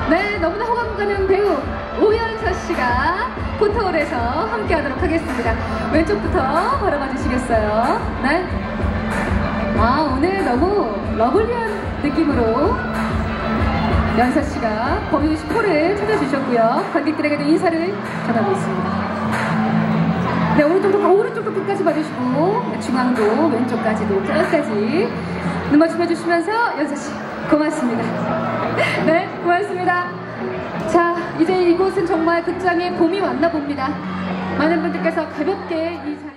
네, 너무나 호감 가는 배우 오연서 씨가 포토홀에서 함께 하도록 하겠습니다. 왼쪽부터 바라봐 주시겠어요? 네. 아, 오늘 너무 러블리한 느낌으로 연서 씨가 범유 10호를 찾아주셨고요. 관객들에게도 인사를 전하고 있습니다. 네, 오른쪽도 끝까지 봐주시고, 중앙도 왼쪽까지도 끝까지 눈 맞춤해 주시면서 연서 씨 고맙습니다. 네, 고맙습니다. 자, 이제 이곳은 정말 극장에 봄이 왔나 봅니다. 많은 분들께서 가볍게 이